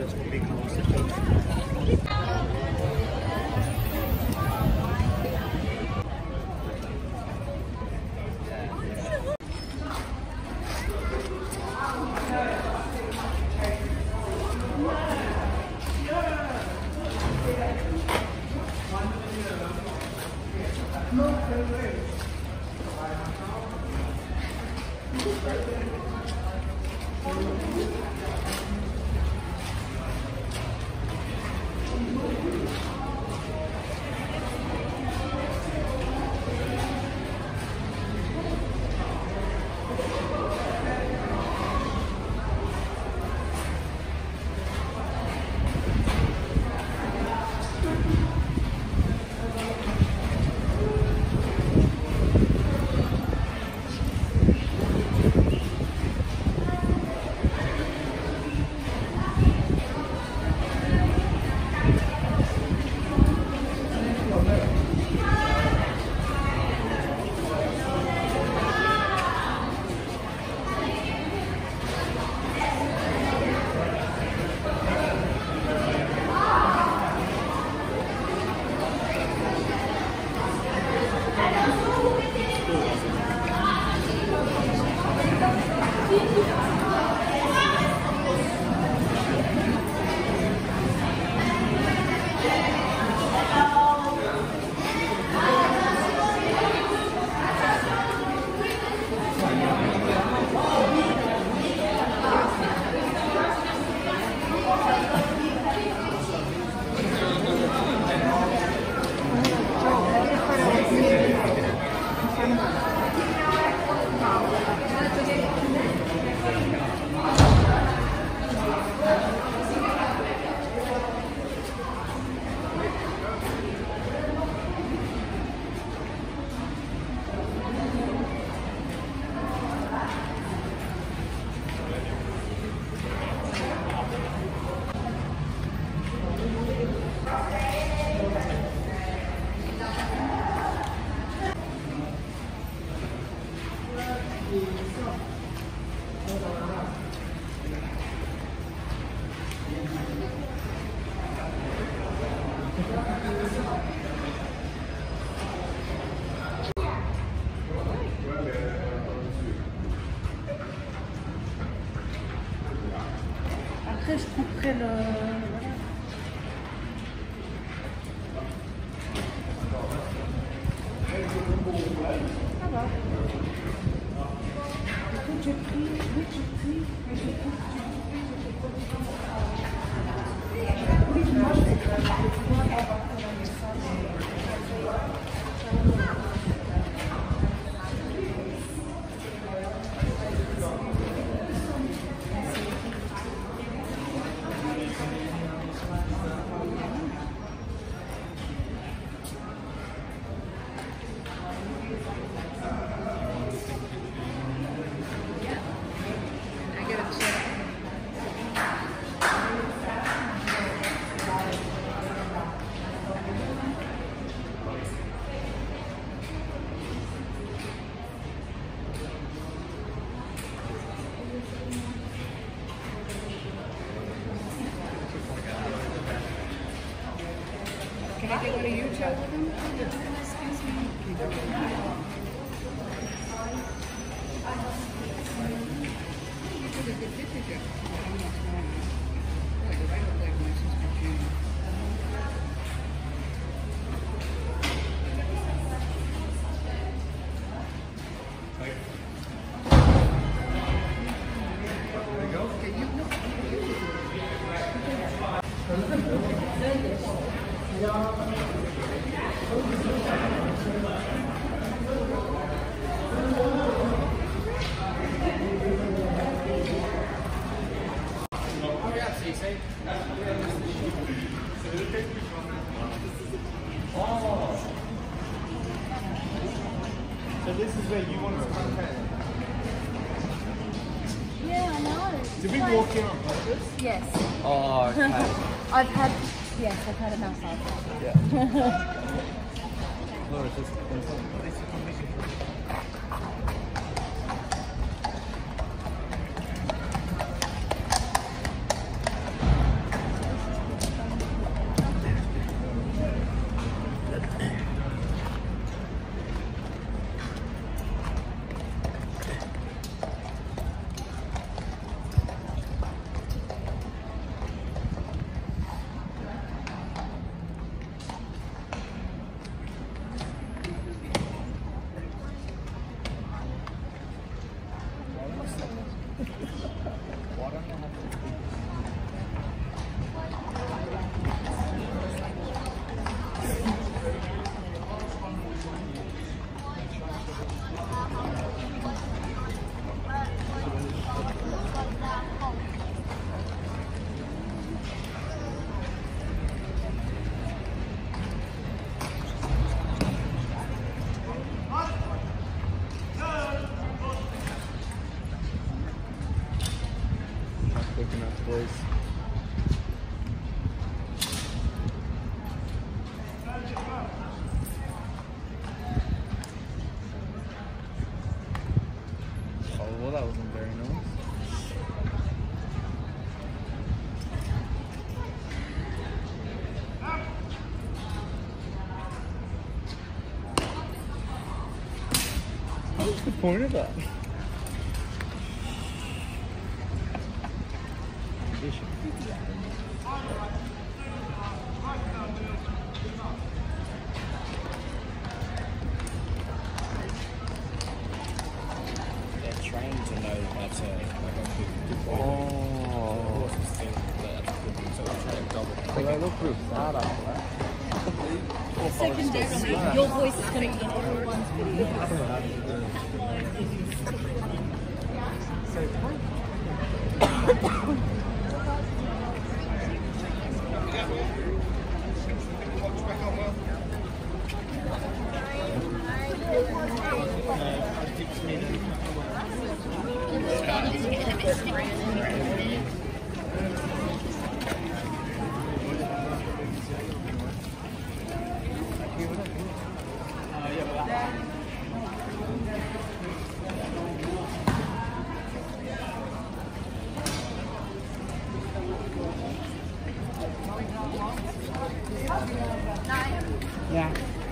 das Publikum auszustellen. Après, je couperai le... Ça va. Écoute, j'ai pris, oui, j'ai pris, mais j'ai pris. Oui, moi, je vais faire Can I get one of you, Joe? Excuse me. You did a good picture. I'm not smiling. Like, I look like my sister June. There you go. Okay, you know. Oh. So this is where you want to come from? Yeah, I know. Did we walk here on purpose? Yes. Oh, okay. I've had a massage. Yeah. Laura, just, what is the commission for? Why don't I have quick enough, boys? Oh, well, that wasn't very nice. What's the point of that? They're trained to know how to like a good Oh. what's this thing that's good, so they try to double. But I look real sad after that. Secondarily, your voice is going to be in everyone's video. Yeah.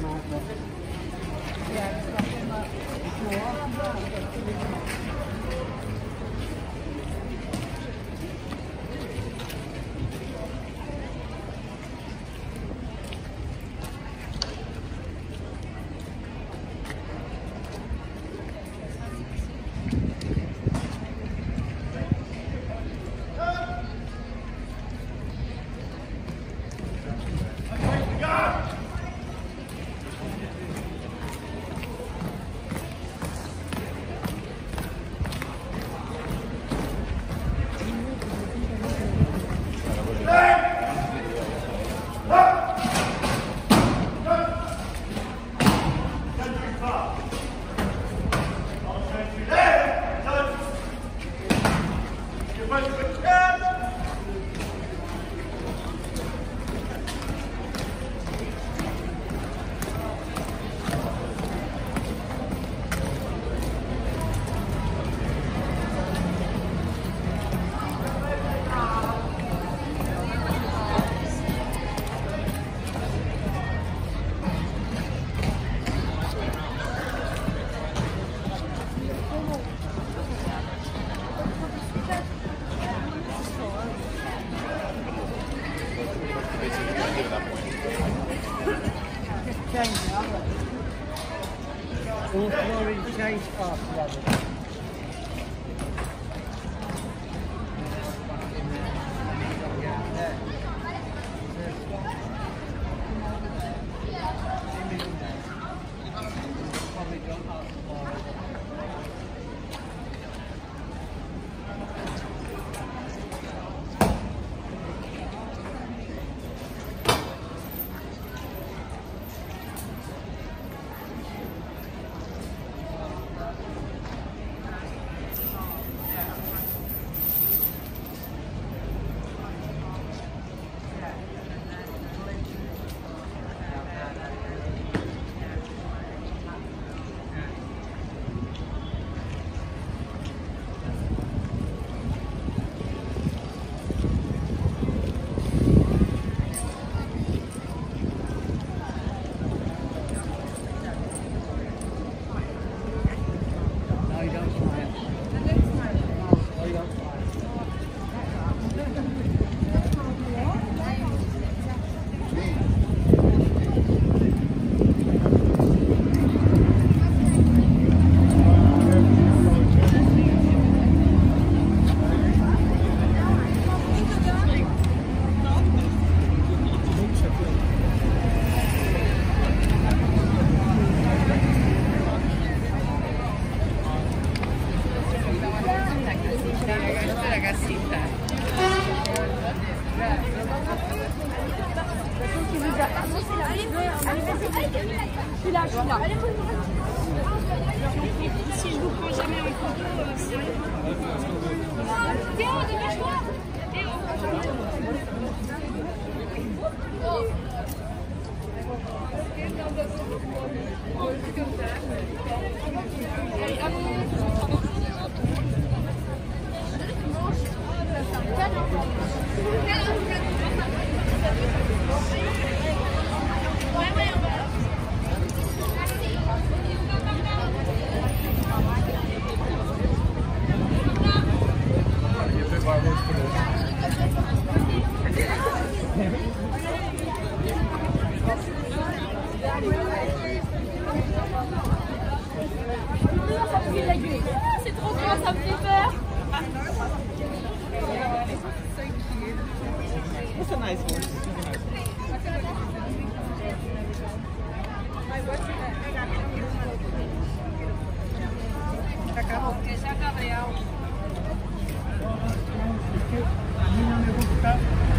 All flooring change fast, brother. celui-là. Si je vous prends jamais en photo, c'est rien. Théo, dépêche-toi. C'est trop grand, ça me fait peur. It's a nice one. A mí no me gusta.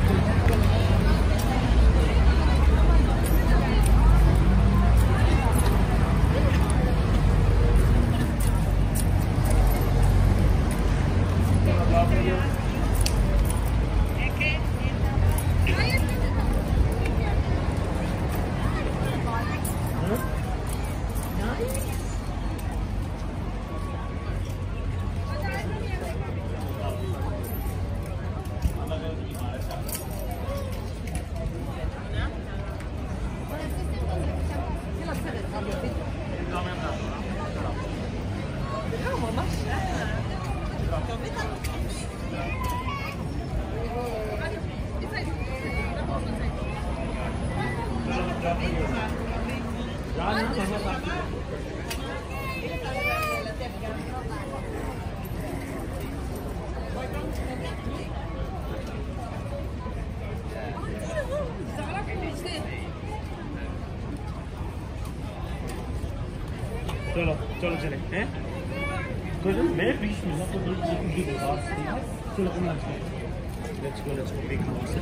चलो चलो चले हैं मेरे बीच में ना तो चलो let's go big house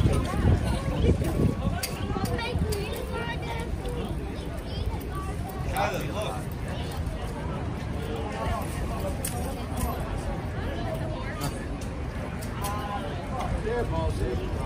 There, Paul.